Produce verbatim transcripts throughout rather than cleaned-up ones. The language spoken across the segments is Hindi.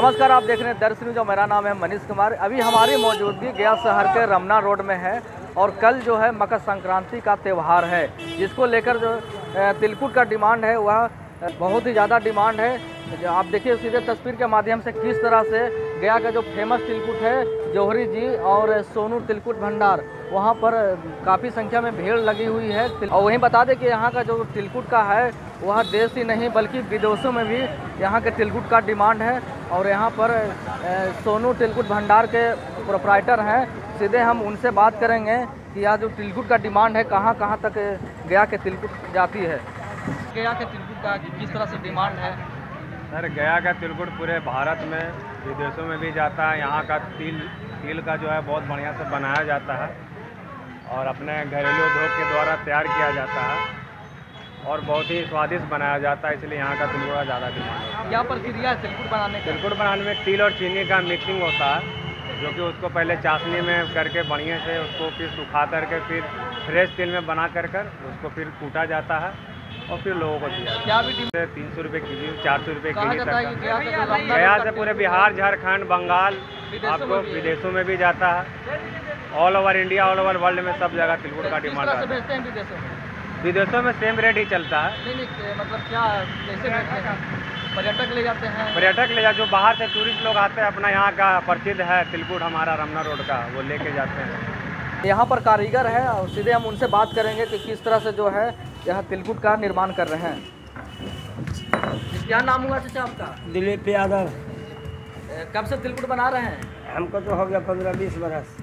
नमस्कार, आप देख रहे हैं दर्श न्यूज और मेरा नाम है मनीष कुमार। अभी हमारी मौजूदगी गया शहर के रमना रोड में है और कल जो है मकर संक्रांति का त्यौहार है, जिसको लेकर जो तिलकुट का डिमांड है वह बहुत ही ज़्यादा डिमांड है। आप देखिए सीधे तस्वीर के माध्यम से किस तरह से गया का जो फेमस तिलकुट है जौहरी जी और सोनू तिलकुट भंडार, वहाँ पर काफ़ी संख्या में भीड़ लगी हुई है। और वहीं बता दें कि यहाँ का जो तिलकुट का है वह देश ही नहीं बल्कि विदेशों में भी यहाँ के तिलकुट का डिमांड है। और यहाँ पर सोनू तिलकुट भंडार के प्रोप्राइटर हैं, सीधे हम उनसे बात करेंगे कि यह जो तिलकुट का डिमांड है कहाँ कहाँ तक गया के तिलकुट जाती है। गया के तिलकुट का किस तरह से डिमांड है? सर, गया का तिलकुट पूरे भारत में विदेशों में भी जाता है। यहाँ का तिल तिल का जो है बहुत बढ़िया से बनाया जाता है और अपने घरेलू उद्योग के द्वारा तैयार किया जाता है और बहुत ही स्वादिष्ट बनाया जाता है, इसलिए यहाँ का तिलकुट का ज़्यादा डिमांड है। क्या प्रक्रिया है तिलकुट बनाने की? तिलकुट बनाने में तिल और चीनी का मिक्सिंग होता है, जो कि उसको पहले चाशनी में करके बढ़िया से उसको फिर सुखा करके फिर फ्रेश तिल में बना कर कर उसको फिर कूटा जाता है और फिर लोगों को दिया क्या भी तीन सौ रुपये के जी, चार सौ रुपये के जी तक गया, गया से पूरे बिहार, झारखंड, बंगाल, आपको विदेशों में भी जाता है। All over India, all over world में सब जगह तिलकुट का डिमांड है। विदेशों में सेम रेट ही चलता है। नहीं नहीं, मतलब क्या कैसे पर्यटक ले जाते हैं? पर्यटक ले जाते, जो बाहर से टूरिस्ट लोग आते हैं, अपना यहाँ का प्रसिद्ध है तिलकुट हमारा रमना रोड का, वो लेके जाते हैं। यहाँ पर कारीगर है और सीधे हम उनसे बात करेंगे कि किस तरह से जो है यह तिलकुट का निर्माण कर रहे हैं। क्या नाम हुआ चाचा आपका? दिलीप यादव। कब से तिलकुट बना रहे हैं? हमको तो हो गया पंद्रह बीस बरस।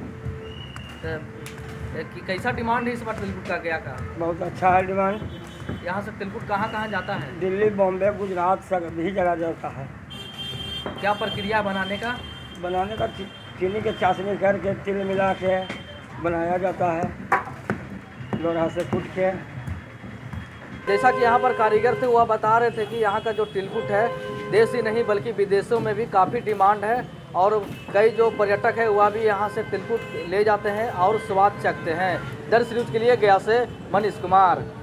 कि कैसा डिमांड है इस बार तिलकुट का गया का? बहुत अच्छा है डिमांड। यहाँ से तिलकुट कहाँ कहाँ जाता है? दिल्ली, बॉम्बे, गुजरात सभी जगह जाता है। क्या प्रक्रिया बनाने का? बनाने का चीनी के चाशनी करके तिल मिला के बनाया जाता है, लोढ़ा से कूट के। जैसा कि यहाँ पर कारीगर थे वह बता रहे थे कि यहाँ का जो तिलकुट है देश ही नहीं बल्कि विदेशों में भी काफ़ी डिमांड है और कई जो पर्यटक है वह भी यहाँ से तिलकुट ले जाते हैं और स्वाद चखते हैं। दर्श न्यूज के लिए गया से मनीष कुमार।